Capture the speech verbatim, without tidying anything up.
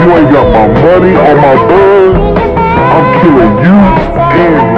you ain't got my money or my buzz, I'm killing you and